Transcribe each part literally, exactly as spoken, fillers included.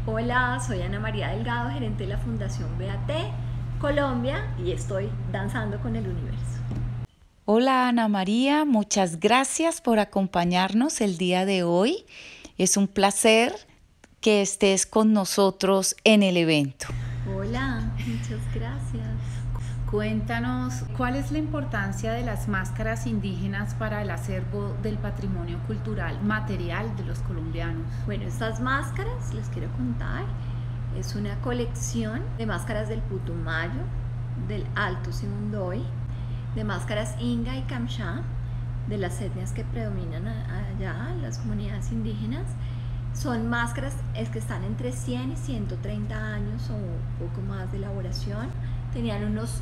Hola, soy Ana María Delgado, gerente de la Fundación B A T Colombia y estoy danzando con el universo. Hola Ana María, muchas gracias por acompañarnos el día de hoy. Es un placer que estés con nosotros en el evento. Hola, muchas gracias. Cuéntanos, ¿cuál es la importancia de las máscaras indígenas para el acervo del patrimonio cultural material de los colombianos? Bueno, estas máscaras, les quiero contar, es una colección de máscaras del Putumayo, del Alto Sibundoy, de máscaras Inga y Kamsha, de las etnias que predominan allá, las comunidades indígenas. Son máscaras es que están entre cien y ciento treinta años o un poco más de elaboración. Tenían unos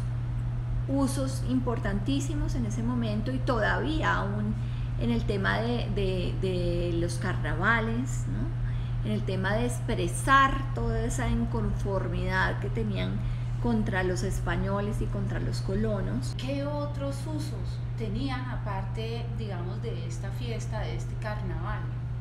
usos importantísimos en ese momento y todavía aún en el tema de, de, de los carnavales, ¿no? En el tema de expresar toda esa inconformidad que tenían contra los españoles y contra los colonos. ¿Qué otros usos tenían aparte, digamos, de esta fiesta, de este carnaval?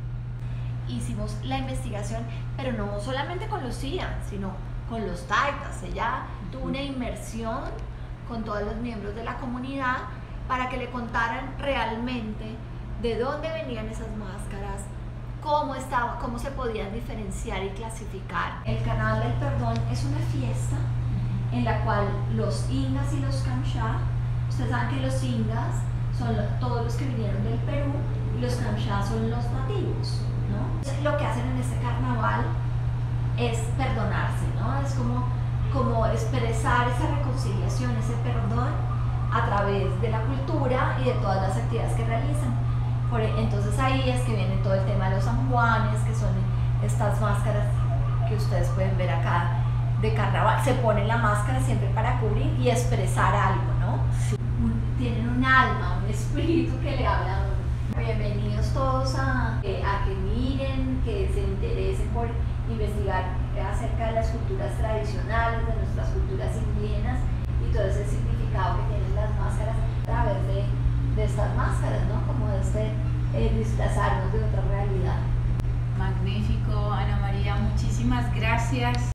Hicimos la investigación, pero no solamente con los C I A, sino con los taitas. Ella tuvo una inmersión con todos los miembros de la comunidad para que le contaran realmente de dónde venían esas máscaras, cómo estaba, cómo se podían diferenciar y clasificar. El Carnaval del Perdón es una fiesta en la cual los ingas y los kamsha, ustedes saben que los ingas son todos los que vinieron del Perú y los kamsha son los nativos, ¿no? Lo que hacen en este carnaval es perdonarse, ¿no? Es como, como expresar esa reconciliación, ese perdón a través de la cultura y de todas las actividades que realizan. Por, entonces ahí es que viene todo el tema de los sanjuanes, que son estas máscaras que ustedes pueden ver acá de carnaval. Se pone la máscara siempre para cubrir y expresar algo, ¿no? Sí. Tienen un alma, un espíritu que le habla a uno. Bienvenidos todos a, eh, a que miren, que se interesen por investigar acerca de las culturas tradicionales, de nuestras culturas indígenas y todo ese significado que tienen las máscaras a través de, de estas máscaras, ¿no? Como de este eh, disfrazarnos de otra realidad. Magnífico, Ana María, muchísimas gracias.